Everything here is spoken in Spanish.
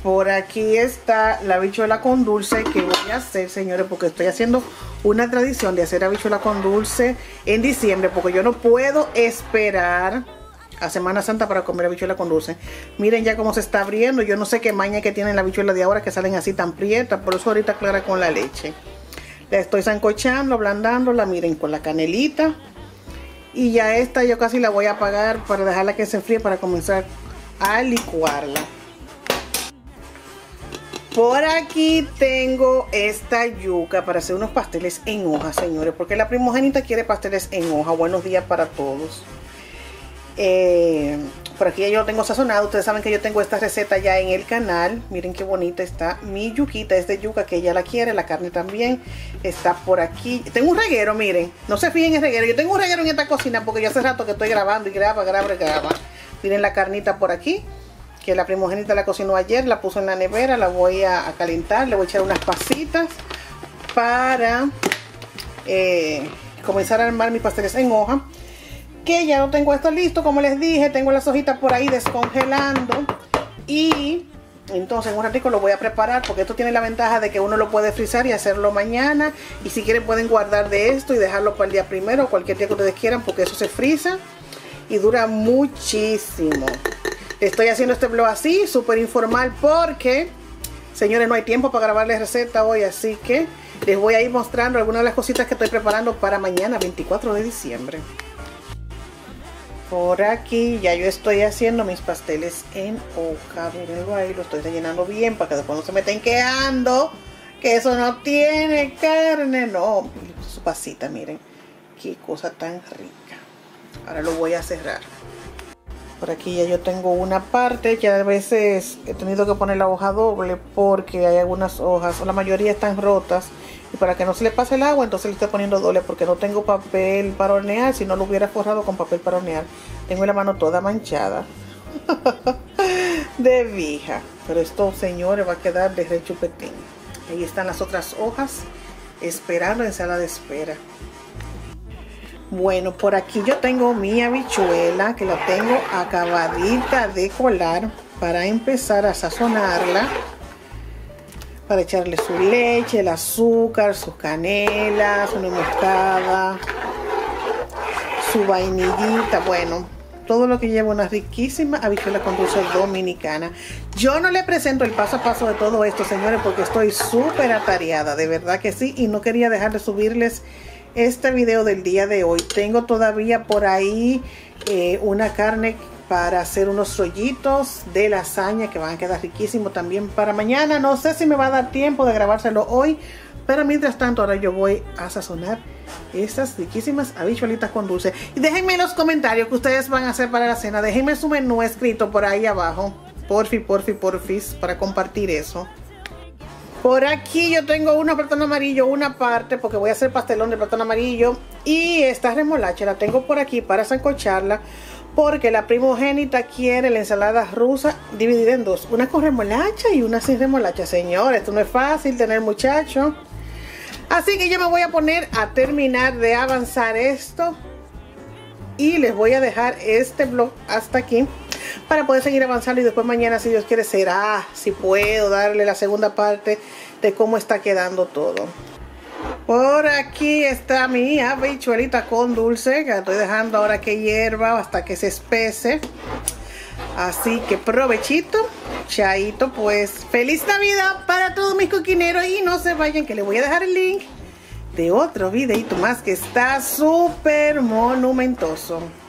Por aquí está la habichuela con dulce que voy a hacer, señores, porque estoy haciendo una tradición de hacer habichuela con dulce en diciembre, porque yo no puedo esperar a Semana Santa para comer habichuela con dulce. Miren ya cómo se está abriendo. Yo no sé qué maña que tienen la habichuela de ahora, que salen así tan prietas, por eso ahorita clara con la leche. La estoy sancochando, ablandándola, miren, con la canelita. Y ya esta yo casi la voy a apagar para dejarla que se enfríe para comenzar a licuarla. Por aquí tengo esta yuca para hacer unos pasteles en hoja, señores, porque la primogénita quiere pasteles en hoja. Buenos días para todos. Por aquí ya yo lo tengo sazonado. Ustedes saben que yo tengo esta receta ya en el canal. Miren qué bonita está mi yuquita. Es de yuca que ella la quiere. La carne también está por aquí. Tengo un reguero, miren. No se fijen en el reguero. Yo tengo un reguero en esta cocina porque ya hace rato que estoy grabando y graba. Miren la carnita por aquí, que la primogénita la cocinó ayer. La puso en la nevera. La voy a calentar. Le voy a echar unas pasitas para comenzar a armar mis pasteles en hoja. Que ya no tengo esto listo, como les dije, tengo las hojitas por ahí descongelando. Y entonces en un ratito lo voy a preparar, porque esto tiene la ventaja de que uno lo puede frizar y hacerlo mañana. Y si quieren pueden guardar de esto y dejarlo para el día primero o cualquier día que ustedes quieran, porque eso se friza y dura muchísimo. Estoy haciendo este vlog así, súper informal, porque, señores, no hay tiempo para grabarles receta hoy. Así que les voy a ir mostrando algunas de las cositas que estoy preparando para mañana, 24 de diciembre. Por aquí ya yo estoy haciendo mis pasteles en hoja. Mírenlo ahí, lo estoy rellenando bien para que después no se me estén quedando que eso no tiene carne. No, su pasita, miren qué cosa tan rica. Ahora lo voy a cerrar. Por aquí ya yo tengo una parte que a veces he tenido que poner la hoja doble porque hay algunas hojas, la mayoría están rotas, y para que no se le pase el agua entonces le estoy poniendo doble, porque no tengo papel para hornear. Si no lo hubiera forrado con papel para hornear. Tengo la mano toda manchada de vija, pero esto, señores, va a quedar de rechupetín. Ahí están las otras hojas esperando en sala de espera. Bueno, por aquí yo tengo mi habichuela, que la tengo acabadita de colar, para empezar a sazonarla, para echarle su leche, el azúcar, sus canelas, su nuez moscada, su vainillita. Bueno, todo lo que lleva una riquísima habichuela con dulce dominicana. Yo no le presento el paso a paso de todo esto, señores, porque estoy súper atareada, de verdad que sí, y no quería dejar de subirles este video del día de hoy. Tengo todavía por ahí una carne para hacer unos rollitos de lasaña que van a quedar riquísimos también para mañana. No sé si me va a dar tiempo de grabárselo hoy, pero mientras tanto ahora yo voy a sazonar estas riquísimas habichuelitas con dulce. Y déjenme en los comentarios que ustedes van a hacer para la cena. Déjenme su menú escrito por ahí abajo, porfis, para compartir eso. Por aquí yo tengo unos plátanos amarillos, una parte, porque voy a hacer pastelón de plátano amarillo. Y esta remolacha la tengo por aquí para sancocharla, porque la primogénita quiere la ensalada rusa dividida en dos. Una con remolacha y una sin remolacha. Señores, esto no es fácil tener muchachos. Así que yo me voy a poner a terminar de avanzar esto. Y les voy a dejar este vlog hasta aquí, para poder seguir avanzando, y después mañana, si Dios quiere, será si puedo darle la segunda parte de cómo está quedando todo. Por aquí está mi habichuelita con dulce, que la estoy dejando ahora que hierva hasta que se espese. Así que provechito, chaito, pues feliz Navidad para todos mis coquineros, y no se vayan que les voy a dejar el link de otro videito más que está súper monumentoso.